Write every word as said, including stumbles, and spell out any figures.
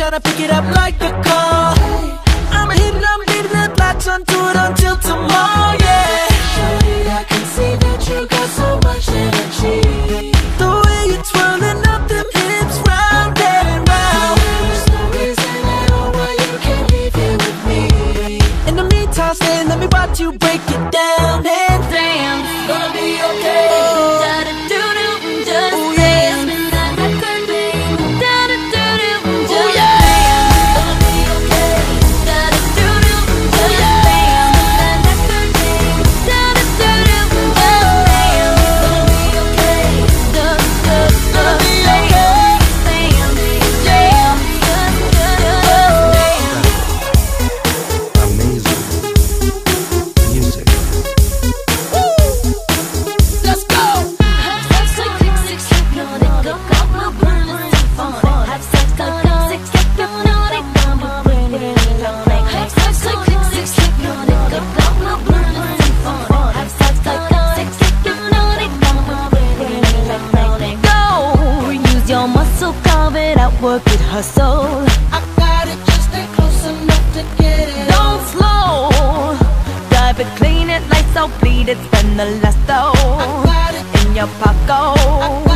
tryna pick it up like a call. I'ma hit it, I'm leaving it, latch onto it until tomorrow, yeah. Shorty, I can see that you got so much energy. The way you're twirling up them hips round and round. There's no reason at all why you can't leave here with me. In the meantime, stay, let me watch you break it down and dance. Gonna be okay. Oh. Da-da-doo-doo, just Oh, dance. yeah. That record, baby. Da-da-doo-doo, Oh, just yeah. dance. Gonna be okay. Da-da-doo-doo, just dance. That record, baby. Da-da-doo-doo, just dance. Gonna be okay. Da-da-doo, Gonna be just okay. dance. Dance, dance, just dance. Amazing music. Let's go. Have sex like click, six, hypnotic, go, go, go, burn, let's have fun. Have sex like click, six, hypnotic, go, go, burn, electronic. Have sex like click, six, hypnotic, go, go, go, burn, let's have fun. Have sex like click, six, hypnotic, go, go, burn, electronic. Go, use your muscle, carve it out, work it, hustle. I got it, just stay close enough to get it. Don't slow, dive it, clean it, lights out, bleed it, spend the last I though got it, in your pocket.